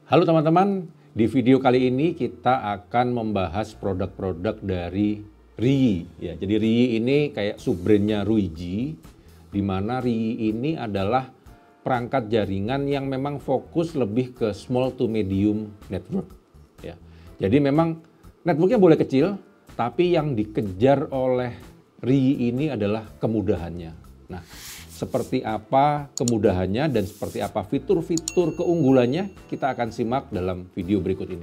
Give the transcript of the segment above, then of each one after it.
Halo teman-teman, di video kali ini kita akan membahas produk-produk dari RIYI. Ya, jadi RIYI ini kayak sub-brandnya Ruiji, di mana RIYI ini adalah perangkat jaringan yang memang fokus lebih ke small to medium network. Ya, jadi memang networknya boleh kecil, tapi yang dikejar oleh RIYI ini adalah kemudahannya. Nah, seperti apa kemudahannya dan seperti apa fitur-fitur keunggulannya kita akan simak dalam video berikut ini.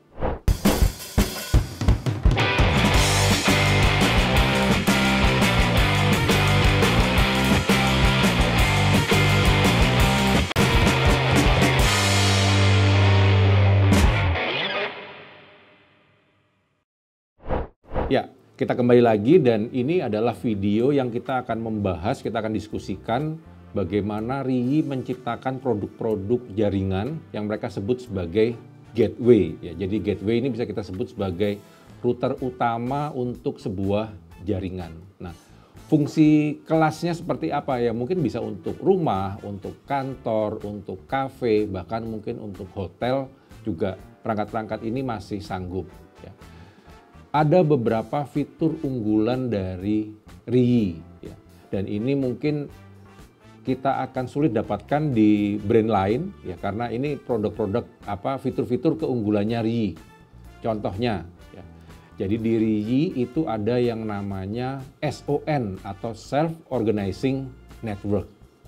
Ya, kita kembali lagi dan ini adalah video yang kita akan membahas, kita akan diskusikan bagaimana RIYI menciptakan produk-produk jaringan yang mereka sebut sebagai gateway. Ya, jadi gateway ini bisa kita sebut sebagai router utama untuk sebuah jaringan. Nah, fungsi kelasnya seperti apa ya? Mungkin bisa untuk rumah, untuk kantor, untuk kafe, bahkan mungkin untuk hotel juga perangkat-perangkat ini masih sanggup. Ya. Ada beberapa fitur unggulan dari RIYI, ya. Dan ini mungkin kita akan sulit dapatkan di brand lain, ya, karena ini produk-produk fitur-fitur keunggulannya RIYI. Contohnya, ya, jadi di RIYI itu ada yang namanya SON atau Self Organizing Network.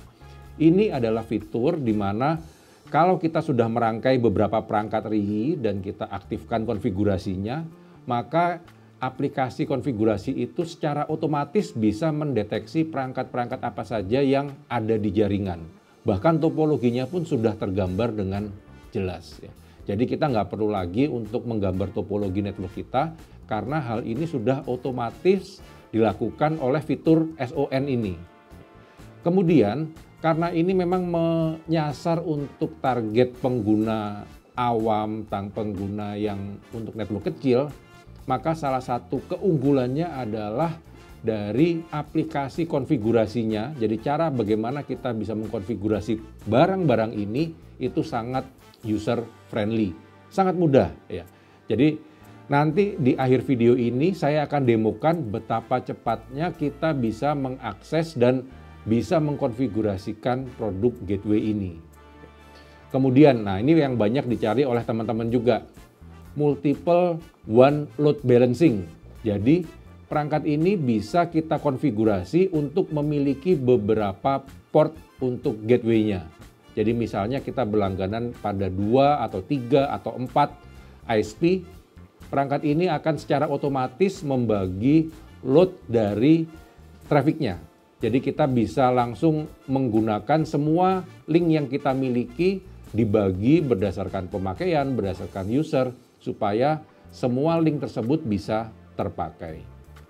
Ini adalah fitur di mana kalau kita sudah merangkai beberapa perangkat RIYI dan kita aktifkan konfigurasinya, maka aplikasi konfigurasi itu secara otomatis bisa mendeteksi perangkat-perangkat apa saja yang ada di jaringan. Bahkan topologinya pun sudah tergambar dengan jelas. Ya. Jadi kita nggak perlu lagi untuk menggambar topologi network kita, karena hal ini sudah otomatis dilakukan oleh fitur SON ini. Kemudian, karena ini memang menyasar untuk target pengguna awam, pengguna yang untuk network kecil, maka salah satu keunggulannya adalah dari aplikasi konfigurasinya. Jadi cara bagaimana kita bisa mengkonfigurasi barang-barang ini itu sangat user friendly, sangat mudah ya. Jadi nanti di akhir video ini saya akan demokan betapa cepatnya kita bisa mengakses dan bisa mengkonfigurasikan produk gateway ini. Kemudian, nah ini yang banyak dicari oleh teman-teman juga, multiple one load balancing. Jadi perangkat ini bisa kita konfigurasi untuk memiliki beberapa port untuk gateway-nya. Jadi misalnya kita berlangganan pada 2 atau 3 atau 4 ISP, perangkat ini akan secara otomatis membagi load dari trafficnya. Jadi kita bisa langsung menggunakan semua link yang kita miliki dibagi berdasarkan pemakaian, berdasarkan user, supaya semua link tersebut bisa terpakai.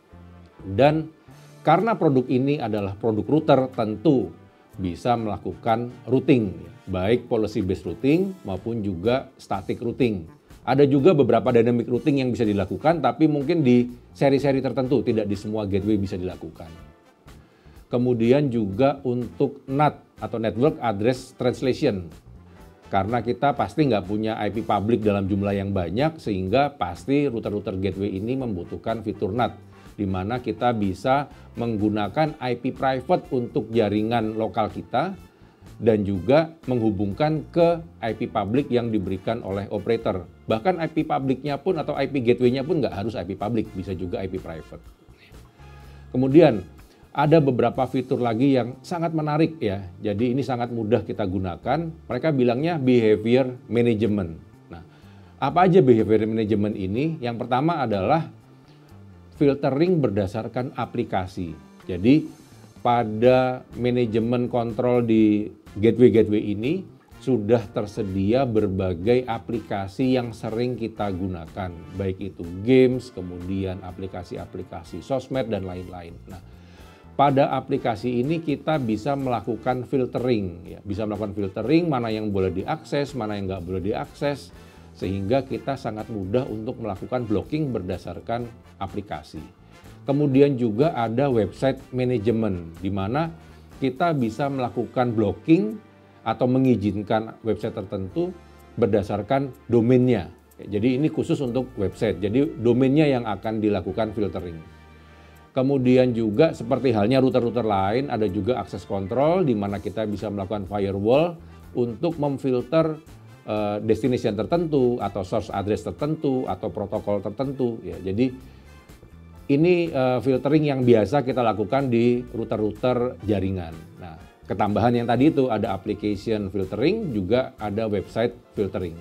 Dan karena produk ini adalah produk router, tentu bisa melakukan routing, baik policy based routing maupun juga static routing. Ada juga beberapa dynamic routing yang bisa dilakukan, tapi mungkin di seri-seri tertentu, tidak di semua gateway bisa dilakukan. Kemudian juga untuk NAT atau Network Address Translation. Karena kita pasti nggak punya IP public dalam jumlah yang banyak, sehingga pasti router-router gateway ini membutuhkan fitur NAT, di mana kita bisa menggunakan IP private untuk jaringan lokal kita, dan juga menghubungkan ke IP public yang diberikan oleh operator. Bahkan IP publicnya pun atau IP gateway-nya pun nggak harus IP public, bisa juga IP private. Kemudian, ada beberapa fitur lagi yang sangat menarik ya. Jadi ini sangat mudah kita gunakan. Mereka bilangnya behavior management. Nah, apa aja behavior management ini? Yang pertama adalah filtering berdasarkan aplikasi. Jadi pada manajemen kontrol di gateway-gateway ini sudah tersedia berbagai aplikasi yang sering kita gunakan. Baik itu games, kemudian aplikasi-aplikasi sosmed dan lain-lain. Nah, pada aplikasi ini kita bisa melakukan filtering, ya. Bisa melakukan filtering mana yang boleh diakses, mana yang nggak boleh diakses, sehingga kita sangat mudah untuk melakukan blocking berdasarkan aplikasi. Kemudian juga ada website management, di mana kita bisa melakukan blocking atau mengizinkan website tertentu berdasarkan domainnya. Jadi ini khusus untuk website, jadi domainnya yang akan dilakukan filtering. Kemudian juga seperti halnya router-router lain, ada juga akses control di mana kita bisa melakukan firewall untuk memfilter destination tertentu atau source address tertentu atau protokol tertentu. Ya, jadi ini filtering yang biasa kita lakukan di router-router jaringan. Nah, ketambahan yang tadi itu ada application filtering, juga ada website filtering.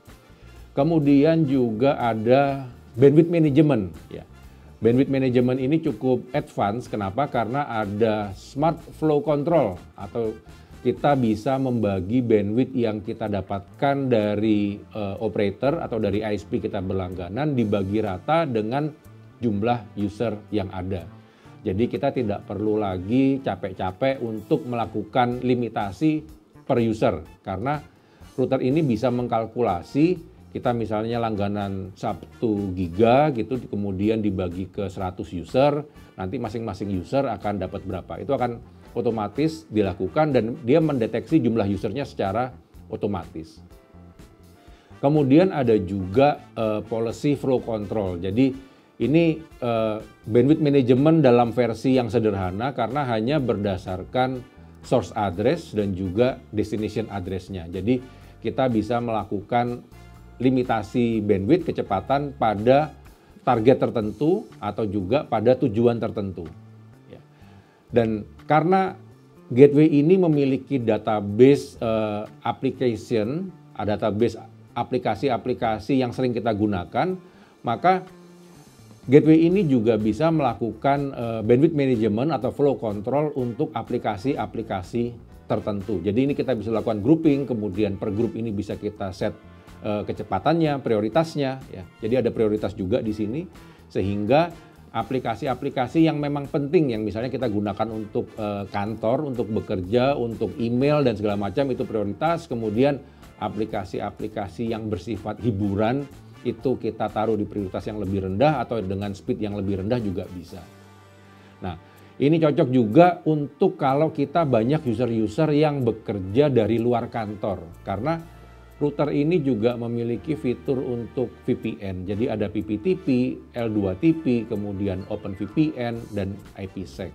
Kemudian juga ada bandwidth management. Ya. Bandwidth management ini cukup advance. Kenapa? Karena ada smart flow control atau kita bisa membagi bandwidth yang kita dapatkan dari operator atau dari ISP kita berlangganan dibagi rata dengan jumlah user yang ada. Jadi kita tidak perlu lagi capek-capek untuk melakukan limitasi per user karena router ini bisa mengkalkulasi kita misalnya langganan 1 giga gitu kemudian dibagi ke 100 user, nanti masing-masing user akan dapat berapa. Itu akan otomatis dilakukan dan dia mendeteksi jumlah usernya secara otomatis. Kemudian ada juga policy flow control. Jadi ini bandwidth management dalam versi yang sederhana karena hanya berdasarkan source address dan juga destination address-nya. Jadi kita bisa melakukan limitasi bandwidth kecepatan pada target tertentu atau juga pada tujuan tertentu. Ya. Dan karena gateway ini memiliki database application, database aplikasi-aplikasi yang sering kita gunakan, maka gateway ini juga bisa melakukan bandwidth management atau flow control untuk aplikasi-aplikasi tertentu. Jadi ini kita bisa lakukan grouping, kemudian per grup ini bisa kita set kecepatannya, prioritasnya, ya. Jadi ada prioritas juga di sini, sehingga aplikasi-aplikasi yang memang penting, yang misalnya kita gunakan untuk kantor, untuk bekerja, untuk email dan segala macam itu prioritas. Kemudian aplikasi-aplikasi yang bersifat hiburan itu kita taruh di prioritas yang lebih rendah atau dengan speed yang lebih rendah juga bisa. Nah, ini cocok juga untuk kalau kita banyak user-user yang bekerja dari luar kantor, karena router ini juga memiliki fitur untuk VPN. Jadi ada PPTP, L2TP, kemudian OpenVPN, dan IPsec.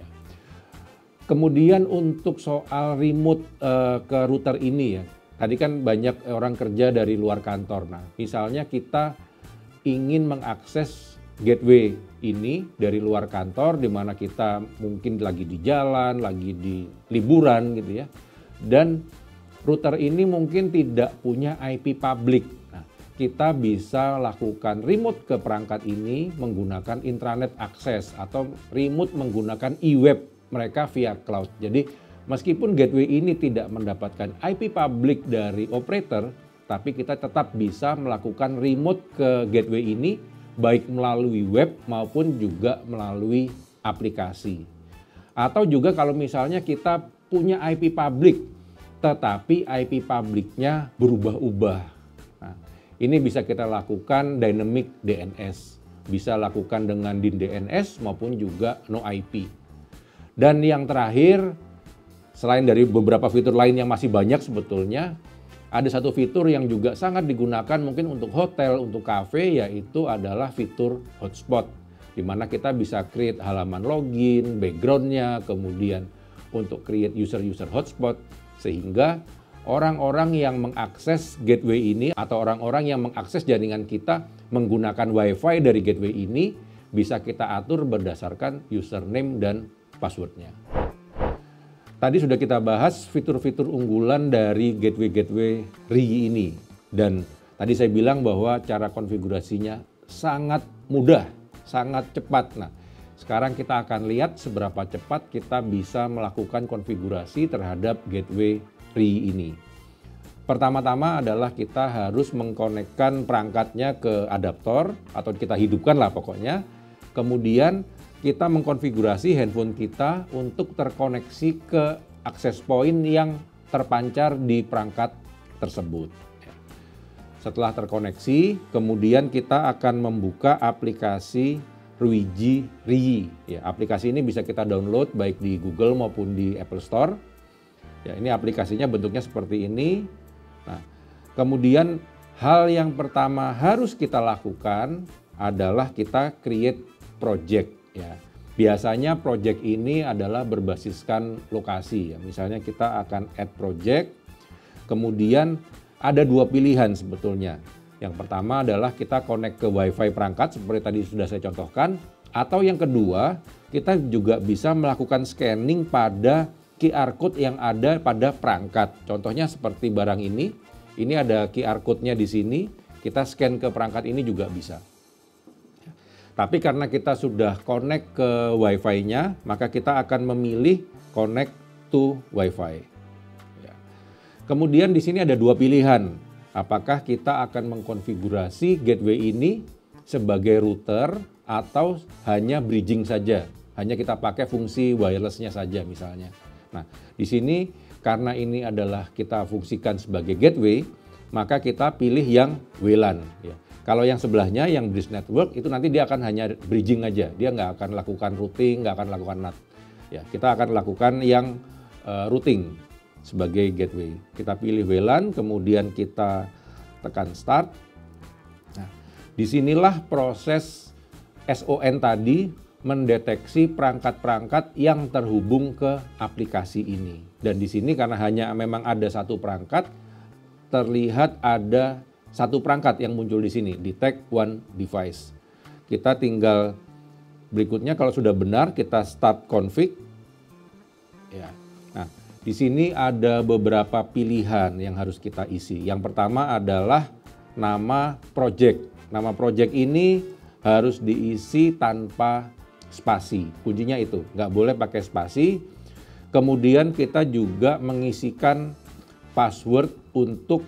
Kemudian untuk soal remote ke router ini ya, tadi kan banyak orang kerja dari luar kantor. Nah, misalnya kita ingin mengakses gateway ini dari luar kantor, di mana kita mungkin lagi di jalan, lagi di liburan gitu ya, dan router ini mungkin tidak punya IP public. Nah, kita bisa lakukan remote ke perangkat ini menggunakan intranet access atau remote menggunakan e-web mereka via cloud. Jadi meskipun gateway ini tidak mendapatkan IP public dari operator, tapi kita tetap bisa melakukan remote ke gateway ini baik melalui web maupun juga melalui aplikasi. Atau juga kalau misalnya kita punya IP public, tetapi IP publiknya berubah-ubah. Nah, ini bisa kita lakukan dynamic DNS, bisa lakukan dengan DIN DNS maupun juga no IP. Dan yang terakhir, selain dari beberapa fitur lain yang masih banyak sebetulnya, ada satu fitur yang juga sangat digunakan mungkin untuk hotel, untuk kafe, yaitu adalah fitur hotspot, di mana kita bisa create halaman login, backgroundnya, kemudian untuk create user-user hotspot, sehingga orang-orang yang mengakses gateway ini atau orang-orang yang mengakses jaringan kita menggunakan WiFi dari gateway ini bisa kita atur berdasarkan username dan passwordnya. Tadi sudah kita bahas fitur-fitur unggulan dari gateway-gateway RII ini. Dan tadi saya bilang bahwa cara konfigurasinya sangat mudah, sangat cepat. Nah, sekarang kita akan lihat seberapa cepat kita bisa melakukan konfigurasi terhadap gateway RII ini. Pertama-tama adalah kita harus mengkonekkan perangkatnya ke adaptor atau kita hidupkan lah pokoknya. Kemudian kita mengkonfigurasi handphone kita untuk terkoneksi ke access point yang terpancar di perangkat tersebut. Setelah terkoneksi, kemudian kita akan membuka aplikasi RII. Ya, aplikasi ini bisa kita download baik di Google maupun di Apple Store. Ya, ini aplikasinya bentuknya seperti ini. Nah, Kemudian hal yang pertama harus kita lakukan adalah kita create project ya. Biasanya project ini adalah berbasiskan lokasi ya. Misalnya kita akan add project, kemudian ada dua pilihan sebetulnya. Yang pertama adalah kita connect ke WiFi perangkat seperti tadi sudah saya contohkan, atau yang kedua kita juga bisa melakukan scanning pada QR code yang ada pada perangkat. Contohnya seperti barang ini ada QR code-nya di sini, kita scan ke perangkat ini juga bisa. Tapi karena kita sudah connect ke Wi-Fi-nya, maka kita akan memilih connect to Wi-Fi. Ya. Kemudian di sini ada dua pilihan. Apakah kita akan mengkonfigurasi gateway ini sebagai router atau hanya bridging saja, hanya kita pakai fungsi wireless-nya saja misalnya. Nah, di sini karena ini adalah kita fungsikan sebagai gateway, maka kita pilih yang WLAN. Ya. Kalau yang sebelahnya, yang bridge network, itu nanti dia akan hanya bridging aja. Dia nggak akan lakukan routing, nggak akan lakukan NAT. Ya, kita akan lakukan yang routing sebagai gateway. Kita pilih WLAN, kemudian kita tekan start. Nah, disinilah proses SON tadi mendeteksi perangkat-perangkat yang terhubung ke aplikasi ini. Dan di sini karena hanya memang ada satu perangkat, terlihat ada satu perangkat yang muncul di sini, detect one device. Kita tinggal berikutnya kalau sudah benar kita start config. Ya. Nah, di sini ada beberapa pilihan yang harus kita isi. Yang pertama adalah nama project. Nama project ini harus diisi tanpa spasi. Kuncinya itu, nggak boleh pakai spasi. Kemudian kita juga mengisikan password untuk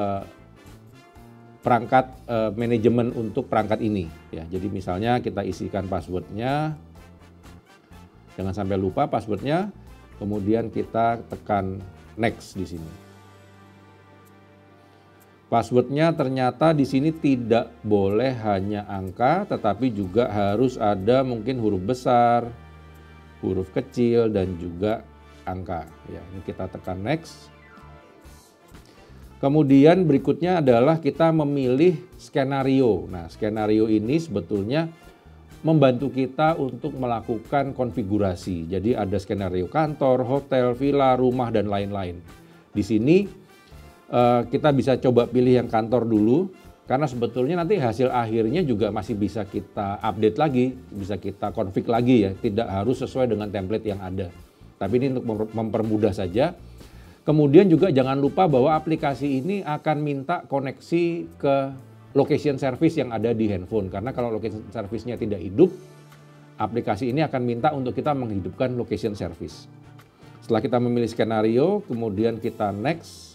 perangkat manajemen untuk perangkat ini ya. Jadi misalnya kita isikan passwordnya, jangan sampai lupa passwordnya, kemudian kita tekan next di sini. Passwordnya ternyata di sini tidak boleh hanya angka, tetapi juga harus ada mungkin huruf besar, huruf kecil dan juga angka ya. Ini kita tekan next. Kemudian berikutnya adalah kita memilih skenario. Nah, skenario ini sebetulnya membantu kita untuk melakukan konfigurasi. Jadi ada skenario kantor, hotel, villa, rumah, dan lain-lain. Di sini kita bisa coba pilih yang kantor dulu, karena sebetulnya nanti hasil akhirnya juga masih bisa kita update lagi, bisa kita config lagi ya. Tidak harus sesuai dengan template yang ada. Tapi ini untuk mempermudah saja. Kemudian juga jangan lupa bahwa aplikasi ini akan minta koneksi ke location service yang ada di handphone. Karena kalau location service-nya tidak hidup, aplikasi ini akan minta untuk kita menghidupkan location service. Setelah kita memilih skenario, kemudian kita next.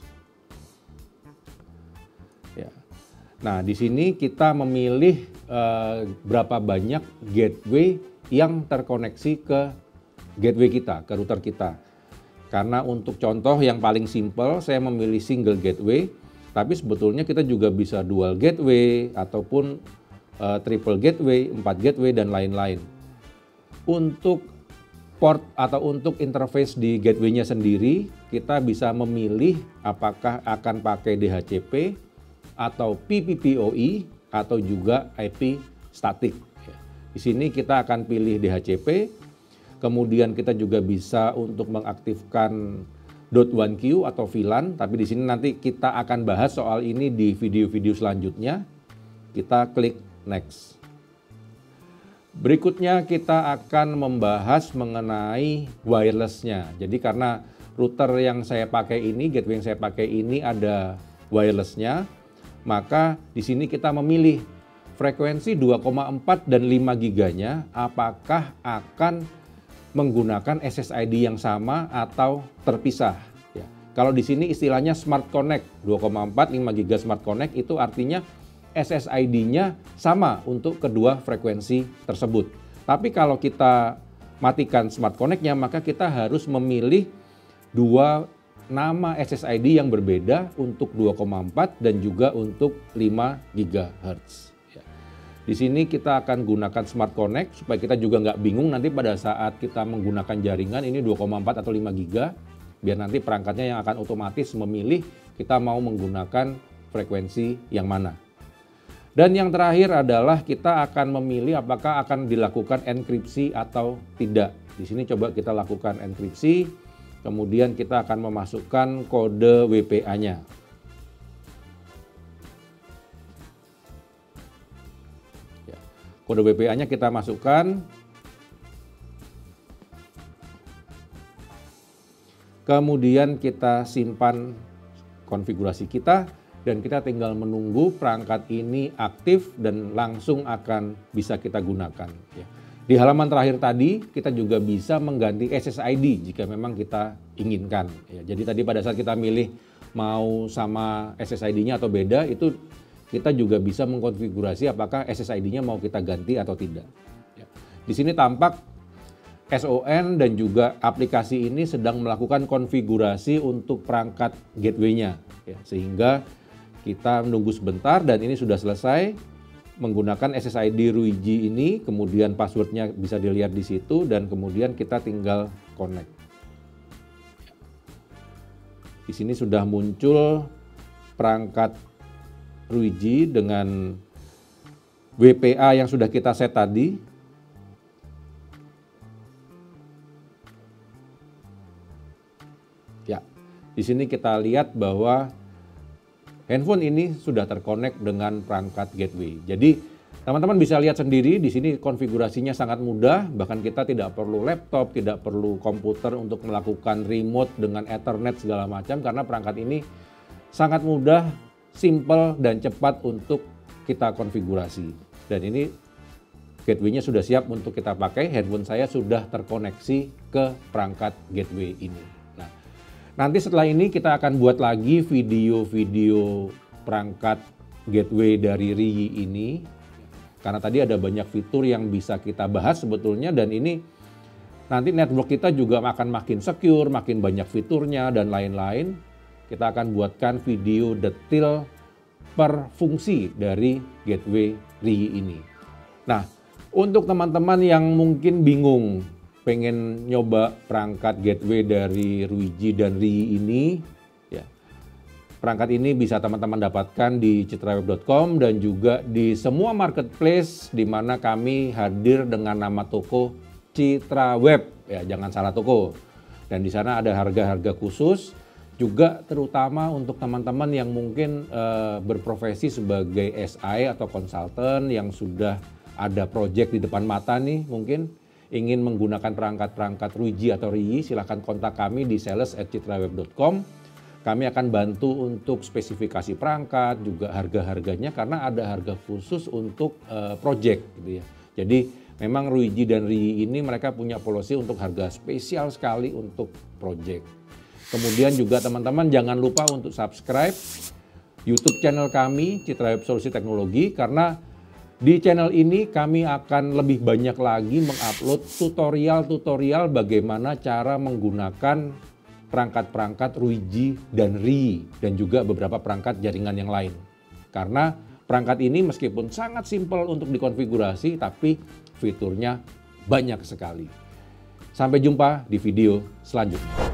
Ya. Nah, di sini kita memilih berapa banyak gateway yang terkoneksi ke gateway kita, ke router kita. Karena untuk contoh yang paling simple, saya memilih single gateway, tapi sebetulnya kita juga bisa dual gateway, ataupun triple gateway, 4 gateway, dan lain-lain. Untuk port atau untuk interface di gateway-nya sendiri, kita bisa memilih apakah akan pakai DHCP, atau PPPoE, atau juga IP static. Di sini kita akan pilih DHCP. Kemudian kita juga bisa untuk mengaktifkan .1Q atau VLAN, tapi di sini nanti kita akan bahas soal ini di video-video selanjutnya. Kita klik next. Berikutnya kita akan membahas mengenai wireless-nya. Jadi karena router yang saya pakai ini, gateway yang saya pakai ini ada wireless-nya, maka di sini kita memilih frekuensi 2,4 dan 5 giganya apakah akan menggunakan SSID yang sama atau terpisah. Ya. Kalau di sini istilahnya Smart Connect 2,4 5 GB Smart Connect itu artinya SSID-nya sama untuk kedua frekuensi tersebut. Tapi kalau kita matikan Smart Connect-nya, maka kita harus memilih dua nama SSID yang berbeda untuk 2,4 dan juga untuk 5 GHz. Di sini kita akan gunakan Smart Connect supaya kita juga nggak bingung nanti pada saat kita menggunakan jaringan ini 2,4 atau 5 GB, biar nanti perangkatnya yang akan otomatis memilih kita mau menggunakan frekuensi yang mana. Dan yang terakhir adalah kita akan memilih apakah akan dilakukan enkripsi atau tidak. Di sini coba kita lakukan enkripsi, kemudian kita akan memasukkan kode WPA-nya. Ya, kode WPA-nya kita masukkan. Kemudian kita simpan konfigurasi kita. Dan kita tinggal menunggu perangkat ini aktif dan langsung akan bisa kita gunakan. Di halaman terakhir tadi kita juga bisa mengganti SSID jika memang kita inginkan. Jadi tadi pada saat kita milih mau sama SSID-nya atau beda, itu kita juga bisa mengkonfigurasi apakah SSID-nya mau kita ganti atau tidak. Di sini tampak SON dan juga aplikasi ini sedang melakukan konfigurasi untuk perangkat gateway-nya. Sehingga kita menunggu sebentar dan ini sudah selesai menggunakan SSID Ruiji ini, kemudian passwordnya bisa dilihat di situ dan kemudian kita tinggal connect. Di sini sudah muncul perangkat Ruiji dengan WPA yang sudah kita set tadi. Ya, di sini kita lihat bahwa handphone ini sudah terkonek dengan perangkat gateway. Jadi teman-teman bisa lihat sendiri di sini konfigurasinya sangat mudah, bahkan kita tidak perlu laptop, tidak perlu komputer untuk melakukan remote dengan Ethernet segala macam karena perangkat ini sangat mudah, simple dan cepat untuk kita konfigurasi. Dan ini gateway-nya sudah siap untuk kita pakai, handphone saya sudah terkoneksi ke perangkat gateway ini. Nanti setelah ini kita akan buat lagi video-video perangkat gateway dari RIYI ini. Karena tadi ada banyak fitur yang bisa kita bahas sebetulnya dan ini nanti network kita juga akan makin secure, makin banyak fiturnya dan lain-lain. Kita akan buatkan video detail per fungsi dari gateway RIYI ini. Nah, untuk teman-teman yang mungkin bingung pengen nyoba perangkat gateway dari Ruiji dan RIYI ini, ya, perangkat ini bisa teman-teman dapatkan di citraweb.com dan juga di semua marketplace di mana kami hadir dengan nama toko Citraweb, ya jangan salah toko. Dan di sana ada harga-harga khusus, juga terutama untuk teman-teman yang mungkin berprofesi sebagai SI atau konsultan yang sudah ada project di depan mata nih mungkin, ingin menggunakan perangkat-perangkat Ruiji atau RIYI, silahkan kontak kami di sales@citraweb.com. Kami akan bantu untuk spesifikasi perangkat, juga harga-harganya karena ada harga khusus untuk project gitu ya. Jadi memang Ruiji dan RIYI ini mereka punya policy untuk harga spesial sekali untuk project. Kemudian juga teman-teman jangan lupa untuk subscribe YouTube channel kami Citraweb Solusi Teknologi karena di channel ini kami akan lebih banyak lagi mengupload tutorial-tutorial bagaimana cara menggunakan perangkat-perangkat Ruiji dan RIYI dan juga beberapa perangkat jaringan yang lain. Karena perangkat ini meskipun sangat simpel untuk dikonfigurasi tapi fiturnya banyak sekali. Sampai jumpa di video selanjutnya.